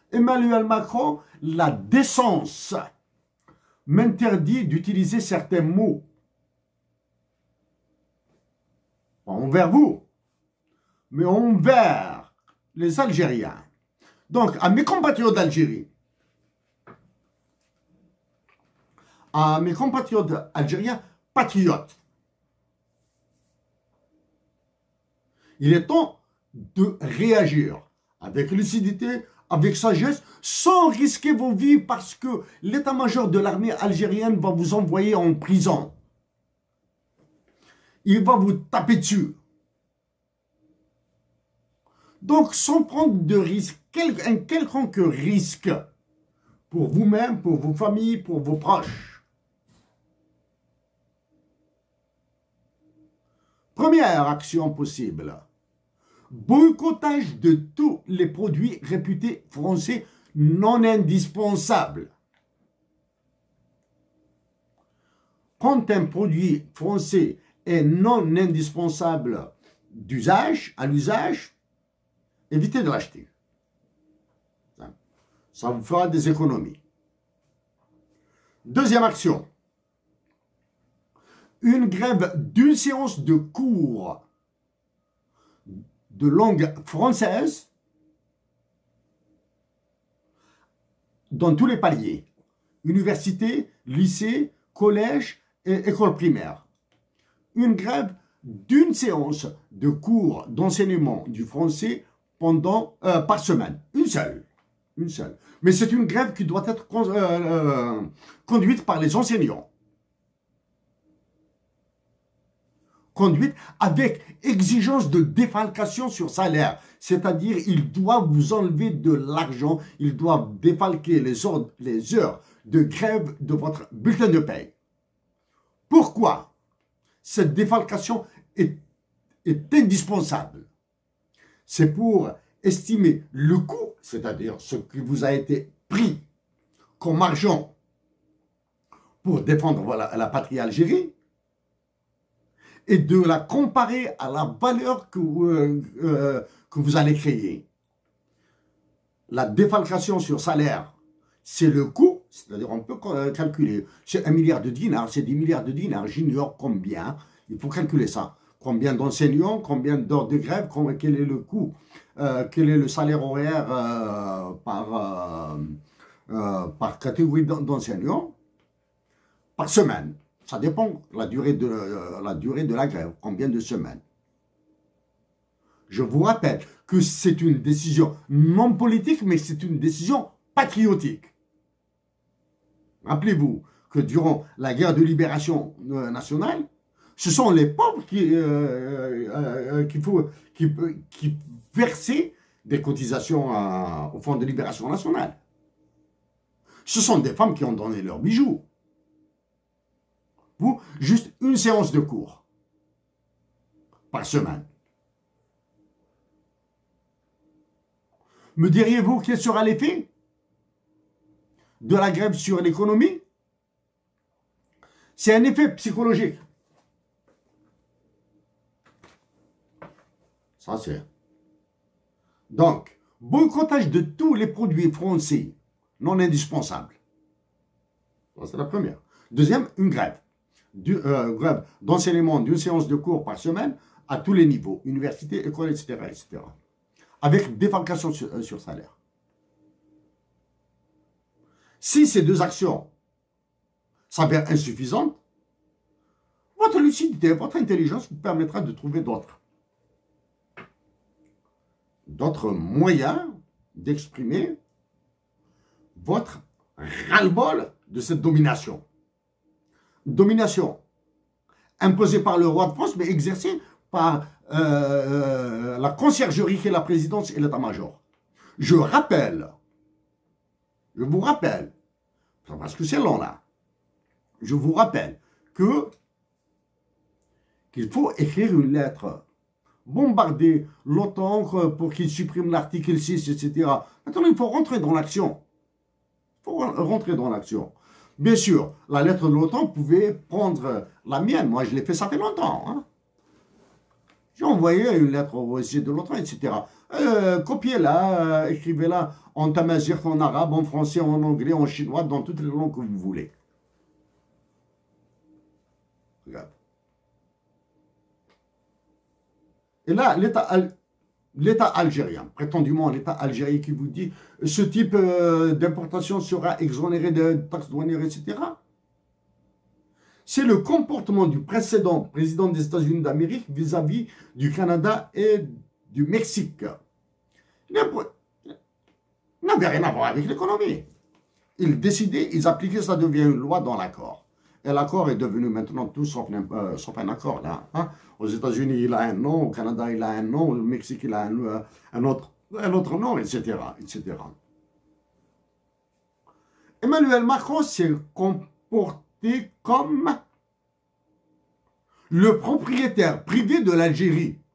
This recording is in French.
Emmanuel Macron, la décence m'interdit d'utiliser certains mots envers vous, mais envers les Algériens. Donc, à mes compatriotes d'Algérie, à mes compatriotes algériens patriotes, il est temps de réagir avec lucidité, avec sagesse, sans risquer vos vies parce que l'état-major de l'armée algérienne va vous envoyer en prison. Il va vous taper dessus. Donc, sans prendre de risque, un quelconque risque pour vous-même, pour vos familles, pour vos proches. Première action possible. Boycottage de tous les produits réputés français non indispensables. Quand un produit français est non indispensable d'usage, à l'usage, évitez de l'acheter. Ça vous fera des économies. Deuxième action. Une grève d'une séance de cours de langue française dans tous les paliers. Université, lycée, collège et école primaire. Une grève d'une séance de cours d'enseignement du français par semaine. Une seule. Mais c'est une grève qui doit être conduite par les enseignants. Conduite avec exigence de défalcation sur salaire. C'est-à-dire, ils doivent vous enlever de l'argent, ils doivent défalquer les heures de grève de votre bulletin de paie. Pourquoi cette défalcation est indispensable? C'est pour estimer le coût, c'est-à-dire ce qui vous a été pris comme argent pour défendre la patrie Algérie, et de la comparer à la valeur que vous allez créer. La défalcation sur salaire, c'est le coût, c'est-à-dire on peut calculer, c'est 1 milliard de dinars, c'est 10 milliards de dinars, j'ignore combien, il faut calculer ça. Combien d'enseignants, combien d'heures de grève, quel est le coût, quel est le salaire horaire par catégorie d'enseignants, par semaine. Ça dépend de la durée de la grève, combien de semaines. Je vous rappelle que c'est une décision non politique, mais c'est une décision patriotique. Rappelez-vous que durant la guerre de libération nationale, ce sont les pauvres qui versaient des cotisations au Fonds de libération nationale. Ce sont des femmes qui ont donné leurs bijoux. Vous, juste une séance de cours par semaine. Me diriez-vous quel sera l'effet de la grève sur l'économie? C'est un effet psychologique. Ça, c'est... Donc, boycottage de tous les produits français non indispensables. Ça, c'est la première. Deuxième, une grève. Grève d'enseignement d'une séance de cours par semaine à tous les niveaux, université, école, etc. Avec défalcation sur salaire. Si ces deux actions s'avèrent insuffisantes, votre lucidité, votre intelligence vous permettra de trouver d'autres moyens d'exprimer votre ras-le-bol de cette domination. Domination imposée par le roi de France, mais exercée par la conciergerie qui est la présidence et l'état-major. Je vous rappelle, parce que c'est long là, je vous rappelle qu'il faut écrire une lettre, bombarder l'OTAN pour qu'il supprime l'article 6, etc. Maintenant, il faut rentrer dans l'action. Bien sûr, la lettre de l'OTAN pouvait prendre la mienne. Moi, je l'ai fait, ça fait longtemps. Hein. J'ai envoyé une lettre au OSCE de l'OTAN, etc. Copiez-la, écrivez-la en tamazight, en arabe, en français, en anglais, en chinois, dans toutes les langues que vous voulez. Regarde. Et là, l'État algérien, prétendument l'État algérien qui vous dit ce type d'importation sera exonéré de taxes douanières, etc. C'est le comportement du précédent président des États-Unis d'Amérique vis-à-vis du Canada et du Mexique. Il n'avait rien à voir avec l'économie. Ils décidaient, ils appliquaient, ça devient une loi dans l'accord. Et l'accord est devenu maintenant tout sauf un accord. Là, hein. Aux États-Unis, il a un nom, au Canada, il a un nom, au Mexique, il a un autre nom, etc., etc. Emmanuel Macron s'est comporté comme le propriétaire privé de l'Algérie.